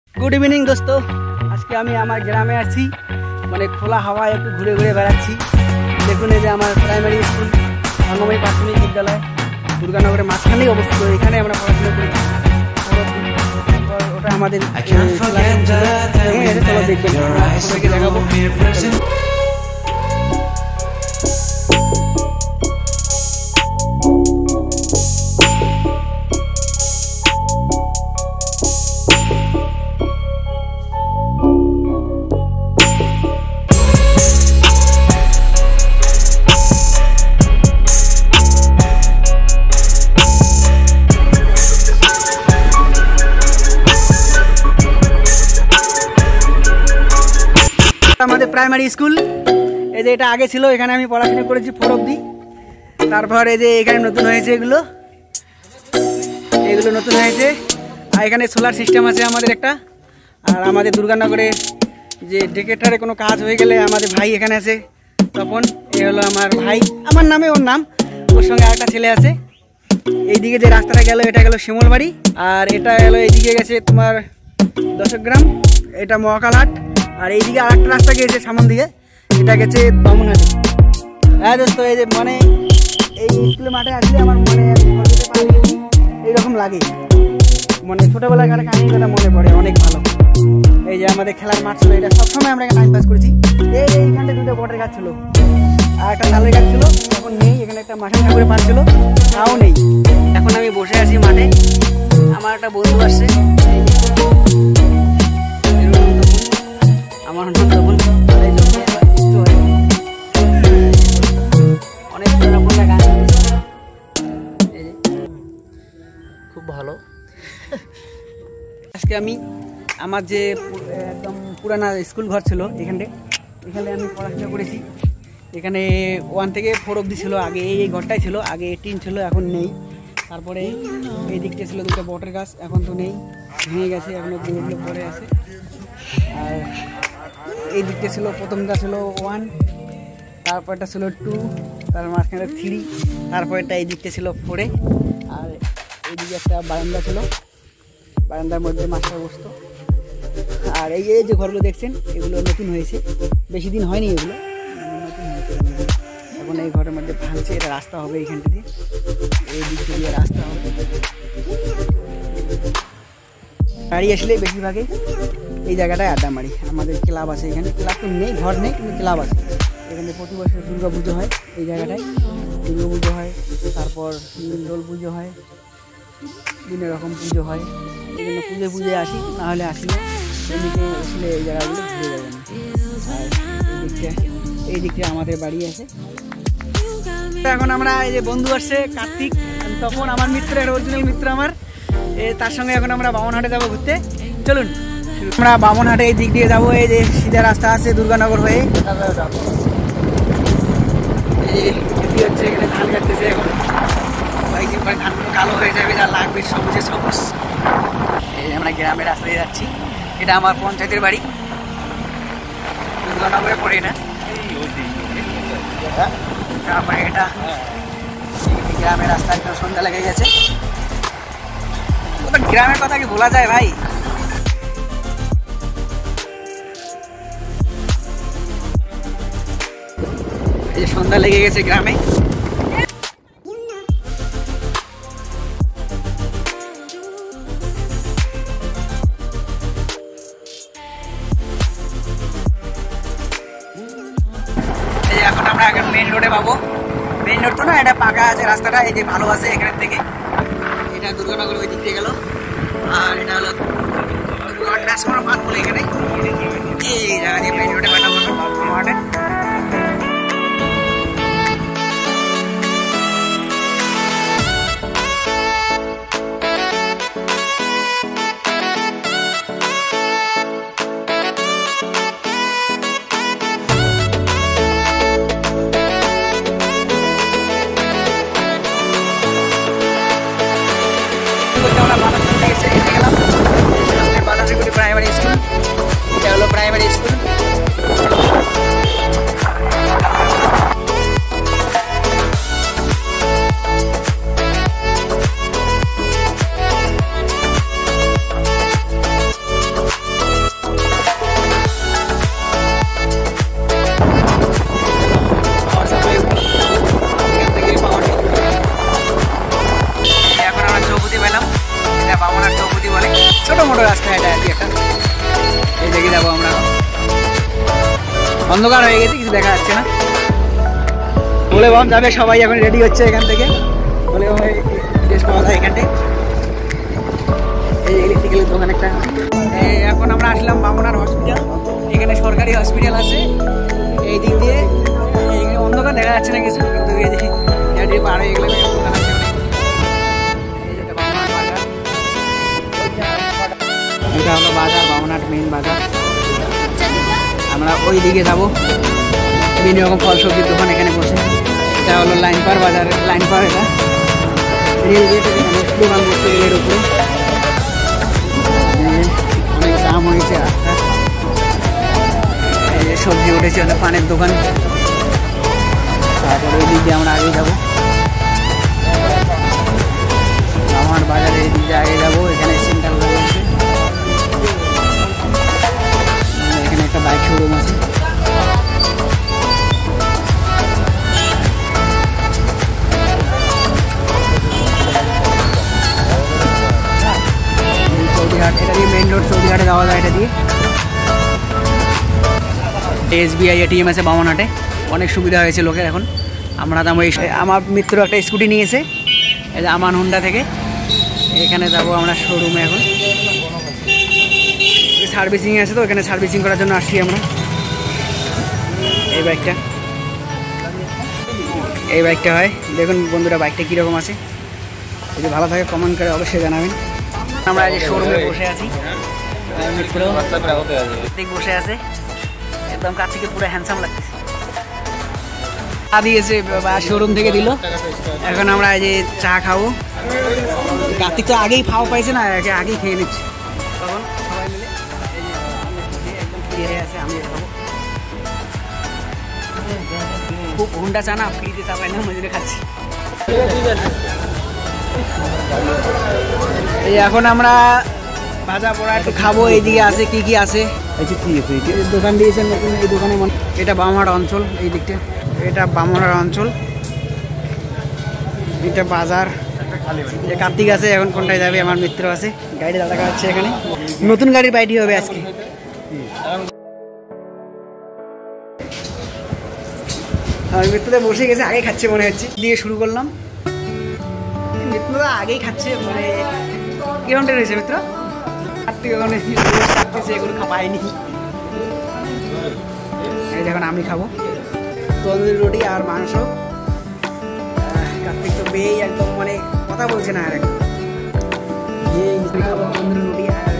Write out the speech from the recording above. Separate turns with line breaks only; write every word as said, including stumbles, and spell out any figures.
Good evening दोस्तों, आज के आमी आमार ग्रामे आछि माने खोला हावाय एकटु घुरे घुरे बेड़ाচ্ছি। देखुन এই যে আমার প্রাইমারি স্কুল অঙ্গনওয়াড়ি প্রাথমিক বিদ্যালয় দুর্গানগরের মাঝখানেই অবস্থিত। এখানে আমরা পড়াশোনা করি। ওটা আমাদের চলো দেখবেন, সবাইকে দেখাবো। আমাদের প্রাইমারি স্কুল এই যে এটা আগে ছিল, এখানে আমি পড়াশোনা করেছি ফোর অবধি। তারপর এই যে এখানে নতুন হয়েছে, এগুলো এগুলো নতুন হয়েছে। আর এখানে সোলার সিস্টেম আছে আমাদের একটা। আর আমাদের দুর্গানগরে যে ডেকেটারে কোনো কাজ হয়ে গেলে আমাদের ভাই এখানে আছে, তখন এ হলো আমার ভাই, আমার নামে ওর নাম, ওর সঙ্গে আরেকটা ছেলে আছে। এইদিকে যে রাস্তাটা গেল এটা গেল শিমলবাড়ি, আর এটা গেলো এইদিকে গেছে তোমার দশগ্রাম, এটা মহাকালহাট। আর এইদিকে আর একটা রাস্তা গিয়েছে সামন দিকে, এটা গেছে বামনহাটে। হ্যাঁ দোস্ত, এই যে মানে এই স্কুলের মাঠে আসলে আমার মনে এইরকম লাগে, মানে ছোটোবেলার একটা কাহিনীটা মনে পড়ে, অনেক ভালো। এই যে আমাদের খেলার মাঠ ছিল, এটা সবসময় আমরা টাইম পাস করেছি। এই এইখানটা দুটো বটের গাছ ছিল আর একটা তালের গাছ ছিল, এখন নেই। এখানে একটা মাঠে ঠাকুরের পাঠ ছিল, তাও নেই। এখন আমি বসে আছি মাঠে, আমার একটা বন্ধু আসছে, আমার অনেক গান খুব ভালো। আজকে আমি আমার যে একদম পুরানা স্কুল ঘর ছিল, এখানে এখানে আমি পড়াশোনা করেছি। এখানে ওয়ান থেকে ফোর অবধি ছিল আগে, এই এই ঘরটাই ছিল আগে, টিন ছিল, এখন নেই। তারপরে এই দিকটা ছিল দুটো বটের গাছ, এখন তো নেই, ভেঙে গেছে, এখনো যেগুলো পড়ে আছে। আর এই দিকটা ছিল প্রথমটা ছিল ওয়ান, তারপরটা ছিল টু, তার মাঝখানে থ্রি, তারপরটা এই দিকটা ছিল ফোরে। আর এইদিকে একটা বারান্দা ছিল, বারান্দার মধ্যে মাস্টার বসতো। আর এই যে ঘরগুলো দেখছেন, এগুলো নতুন হয়েছে, বেশি দিন হয়নি, এগুলো নতুন হয়েছে। এখন এই ঘরের মধ্যে ভাঙছে, এটা রাস্তা হবে এইখানটা দিয়ে, এই দিক দিয়ে রাস্তা হবে। গাড়ি আসলে বেশিরভাগই এই জায়গাটায় আড্ডা মারি। আমাদের ক্লাব আছে এখানে, ক্লাব তো নেই, ঘর নেই, কিন্তু ক্লাব আছে এখানে। প্রতি বছর দুর্গা পুজো হয় এই জায়গাটায়, দুর্গা পুজো হয়, তারপর দোল পুজো হয়, বিভিন্ন রকম পুজো হয়। এই জন্য পুজো পুজোয় আসি, না হলে আসি না। এমনিতে আসলে এই জায়গাগুলো ঘুরে যাবেন। আর এই দিকটা এই দিকটা আমাদের বাড়ি আছে। এখন আমরা এই যে বন্ধু আসছে কার্তিক, তখন আমার মিত্র, একটা অরিজিনাল মিত্র আমার, তার সঙ্গে এখন আমরা বামনহাটে যাবো ঘুরতে। চলুন আমরা বামনহাটে এই দিক দিয়ে যাবো। এই যে সিধা রাস্তা আছে দুর্গানগর হয়ে, হচ্ছে এখানে ধান কাটতেছে। এখন কয়েকদিন পরে ধানগুলো কালো হয়ে যাবে, যা লাগবে সবুজে সবুজ। এই আমরা গ্রামের রাস্তায় যাচ্ছি, এটা আমার পঞ্চায়েতের বাড়ি, দুর্গানগরে পড়ে এটা। তারপরে এটা গ্রামের রাস্তা, একদম সন্ধ্যা লেগে গেছে। গ্রামের কথা কি বলা যায় ভাই? এই সন্ধ্যা লেগে গেছে গ্রামে। এখন আমরা এখন মেইন রোডে পাবো। মেইন রোড তো না, এটা পাকা আছে রাস্তাটা, এই যে ভালো আছে এখানের থেকে। এটা দুর্গানগর ওই দিক দিয়ে গেল, আর এটা হলো ট্রান্সফর্মার পাত বলে এখানে। এই জায়গা দিয়ে মেইন রোডে বানাবো মাঠে। আমরা মানুষ গেলাম দিকে একটা, এই দিকে যাবো আমরা। অন্ধকার হয়ে গেছে, কিছু দেখা যাচ্ছে না। বলে বম যাবে, সবাই এখন রেডি হচ্ছে এখান থেকে। বলে ড্রেস পাওয়া যায় এখানে, এই ইলেকট্রিক্যালের দোকান একটা। এখন আমরা আসলাম বামনহাট হসপিটাল। এখানে সরকারি হসপিটাল আছে এই দিক দিয়ে। এখানে অন্ধকার দেখা যাচ্ছে না কিছু, কিন্তু এই যে পার হয়ে গেলে দোকান আছে। এটা হলো বাজার, বামনহাট মেইন বাজার। আমরা ওই দিকে যাবো, বিভিন্ন রকম ফল সবজির দোকান এখানে বসে। এটা হলো লাইন পার বাজার, লাইন পার। এটা রেলগেট, এখানে দোকান বসে রেলের উপরে। অনেক দাম হয়েছে রাস্তা, এই যে সবজি উঠেছে, অনেক পানের দোকান। তারপরে ওই দিক দিয়ে আমরা আগে যাবো, বামনহাট বাজারে এই দিক দিয়ে আগে যাবো। এখানে সেন্ট্রাল রয়েছে, এখানে একটা বাইক শোরুম আছে। চৌধুরীহাট, এটা দিয়ে মেইন রোড চৌধুরীহাটে যাওয়া যায়। এটা দিয়ে এসবিআই এটিএম আছে বামনহাটে, অনেক সুবিধা হয়েছে লোকের এখন। আমরা যাবো, আমার মিত্র একটা স্কুটি নিয়েছে এই যে আমান হুন্ডা থেকে। এখানে যাবো আমরা শোরুমে এখন, সার্ভিসিং আছে তো, এখানে সার্ভিসিং করার জন্য আসছি আমরা। এই বাইকটা, এই বাইকটা হয়। দেখুন বন্ধুরা বাইকটা কীরকম আছে, যদি ভালো থাকে কমেন্ট করে অবশ্যই জানাবেন। আমরা এই শোরুমে বসে আছি, মিত্র বসে আছে, একদম কাছ থেকে পুরো হ্যান্ডসাম লাগতেছে। চা দিয়েছে বা শোরুম থেকে দিল। এখন আমরা এই যে চা খাবো। কার্তিক তো আগেই খাওয়া পাইছে না, আগেই খেয়ে নিচ্ছে। তখন সবাই মিলে একদম ফ্রি হয়ে আছে, আমি খাবো। খুব হুন্ডা চা না, ফ্রিতে চা পাই না, মজুরে খাচ্ছি। এই এখন আমরা ভাজা পোড়া একটু খাবো। এইদিকে আছে কি কি আছে, দোকান দিয়েছেন নতুন এই দোকানে। এটা বামনহাট অঞ্চল, এই দিকটা এটা বামনহাট অঞ্চল। এটা বাজার, কার্তিক আছে। এখন কোনটায় যাবে, আমার মিত্র আছে, গাড়ি দাদা খাচ্ছে এখানে। নতুন গাড়ির বাইটি হবে আজকে। আর মিত্রটা বসে গেছে, আগে খাচ্ছে মনে হচ্ছে। দিয়ে শুরু করলাম, মিত্রটা আগেই খাচ্ছে। মানে কিরকম টের হয়েছে মিত্র? কার্তিক ওখানে কাটতেছে, এগুলো পাইনি। এই দেখুন আমি খাবো তন্দুরি রুটি আর মাংস। কার্তিক তো বেই একদম মানে কথা বলছে না, আর একদম খাবো তন্দুরি রুটি আর